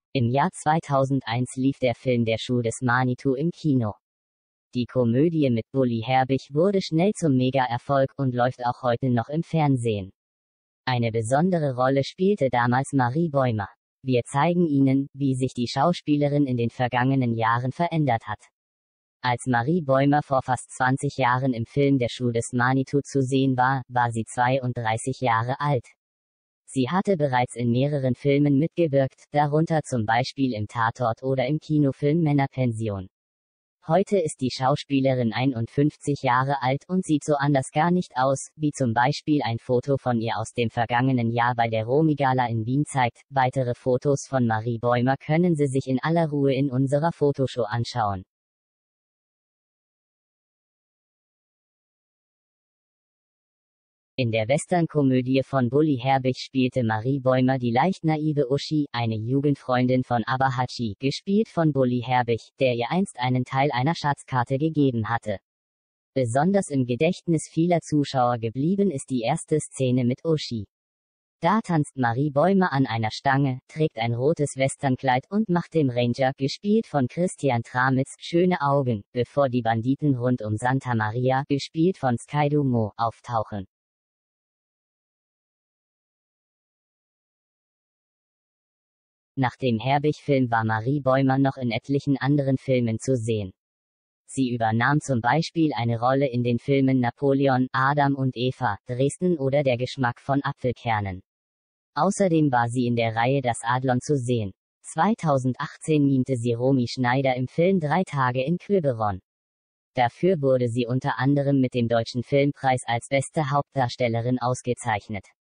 Im Jahr 2001 lief der Film Der Schuh des Manitou im Kino. Die Komödie mit Bully Herbig wurde schnell zum Mega-Erfolg und läuft auch heute noch im Fernsehen. Eine besondere Rolle spielte damals Marie Bäumer. Wir zeigen Ihnen, wie sich die Schauspielerin in den vergangenen Jahren verändert hat. Als Marie Bäumer vor fast 20 Jahren im Film Der Schuh des Manitou zu sehen war, war sie 32 Jahre alt. Sie hatte bereits in mehreren Filmen mitgewirkt, darunter zum Beispiel im Tatort oder im Kinofilm Männerpension. Heute ist die Schauspielerin 51 Jahre alt und sieht so anders gar nicht aus, wie zum Beispiel ein Foto von ihr aus dem vergangenen Jahr bei der Romy-Gala in Wien zeigt. Weitere Fotos von Marie Bäumer können Sie sich in aller Ruhe in unserer Fotoshow anschauen. In der Western-Komödie von Bully Herbig spielte Marie Bäumer die leicht naive Uschi, eine Jugendfreundin von Abahachi, gespielt von Bully Herbig, der ihr einst einen Teil einer Schatzkarte gegeben hatte. Besonders im Gedächtnis vieler Zuschauer geblieben ist die erste Szene mit Uschi. Da tanzt Marie Bäumer an einer Stange, trägt ein rotes Westernkleid und macht dem Ranger, gespielt von Christian Tramitz, schöne Augen, bevor die Banditen rund um Santa Maria, gespielt von Skydu Mo, auftauchen. Nach dem Herbig-Film war Marie Bäumer noch in etlichen anderen Filmen zu sehen. Sie übernahm zum Beispiel eine Rolle in den Filmen Napoleon, Adam und Eva, Dresden oder Der Geschmack von Apfelkernen. Außerdem war sie in der Reihe Das Adlon zu sehen. 2018 mimte sie Romy Schneider im Film 3 Tage in Quiberon. Dafür wurde sie unter anderem mit dem Deutschen Filmpreis als beste Hauptdarstellerin ausgezeichnet.